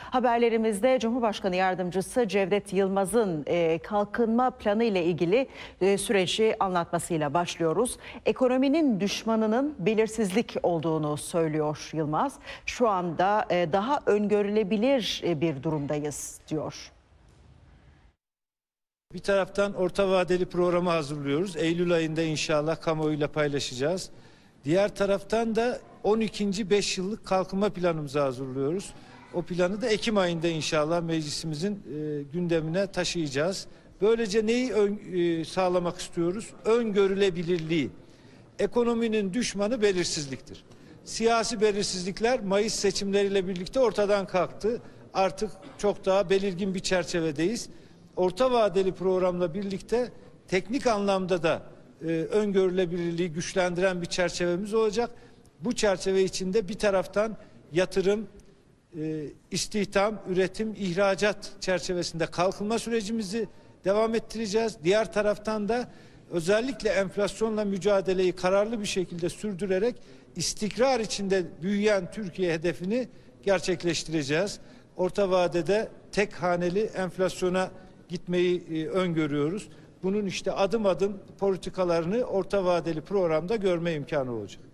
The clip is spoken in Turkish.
Haberlerimizde Cumhurbaşkanı Yardımcısı Cevdet Yılmaz'ın kalkınma planı ile ilgili süreci anlatmasıyla başlıyoruz. Ekonominin düşmanının belirsizlik olduğunu söylüyor Yılmaz. Şu anda daha öngörülebilir bir durumdayız diyor. Bir taraftan orta vadeli programı hazırlıyoruz. Eylül ayında inşallah kamuoyuyla paylaşacağız. Diğer taraftan da 12. 5 yıllık kalkınma planımızı hazırlıyoruz. O planı da Ekim ayında inşallah meclisimizin gündemine taşıyacağız. Böylece neyi sağlamak istiyoruz? Öngörülebilirliği. Ekonominin düşmanı belirsizliktir. Siyasi belirsizlikler Mayıs seçimleriyle birlikte ortadan kalktı. Artık çok daha belirgin bir çerçevedeyiz. Orta vadeli programla birlikte teknik anlamda da öngörülebilirliği güçlendiren bir çerçevemiz olacak. Bu çerçeve içinde bir taraftan yatırım, istihdam, üretim, ihracat çerçevesinde kalkınma sürecimizi devam ettireceğiz. Diğer taraftan da özellikle enflasyonla mücadeleyi kararlı bir şekilde sürdürerek istikrar içinde büyüyen Türkiye hedefini gerçekleştireceğiz. Orta vadede tek haneli enflasyona gitmeyi öngörüyoruz. Bunun işte adım adım politikalarını orta vadeli programda görme imkanı olacak.